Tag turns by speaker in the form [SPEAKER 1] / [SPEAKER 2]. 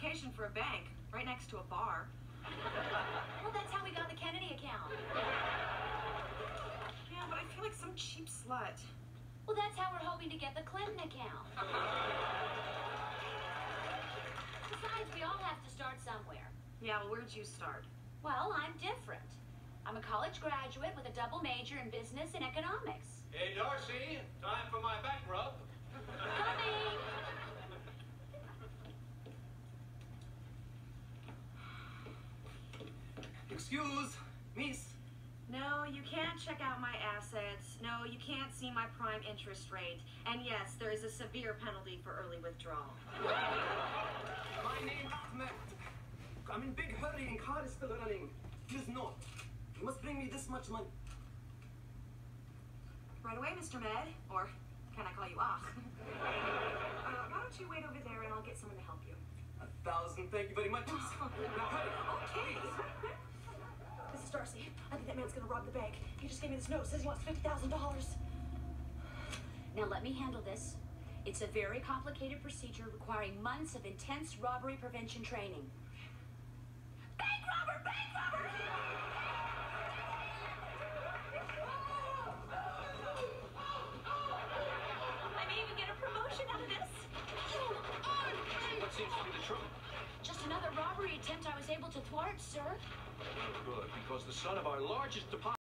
[SPEAKER 1] location for a bank, right next to a bar.
[SPEAKER 2] Well, that's how we got the Kennedy account.
[SPEAKER 1] Yeah, but I feel like some cheap slut.
[SPEAKER 2] Well, that's how we're hoping to get the Clinton account. Besides, we all have to start somewhere.
[SPEAKER 1] Yeah, well, where'd you start?
[SPEAKER 2] Well, I'm different. I'm a college graduate with a double major in business and economics.
[SPEAKER 3] Hey, Darcy, time for my back rub.
[SPEAKER 2] Coming!
[SPEAKER 4] Excuse, miss.
[SPEAKER 1] No, you can't check out my assets. No, you can't see my prime interest rate. And yes, there is a severe penalty for early withdrawal.
[SPEAKER 4] My name Ahmed. I'm in big hurry and car is still running. Please note, you must bring me this much money.
[SPEAKER 1] Right away, Mr. Med. Or can I call you Ah? Why don't you wait over there and I'll get someone to help you.
[SPEAKER 4] 1,000, thank you very much. Now hurry.
[SPEAKER 1] Okay.
[SPEAKER 5] Mrs. Darcy, I think that man's gonna rob the bank. He just gave me this note, says he wants $50,000.
[SPEAKER 2] Now let me handle this. It's a very complicated procedure requiring months of intense robbery prevention training. Bank robber! Bank robber! I may even get a promotion out of this.
[SPEAKER 3] What seems to be the trouble?
[SPEAKER 2] Just another robbery attempt I was able to thwart, sir.
[SPEAKER 3] Good, because the son of our largest deposit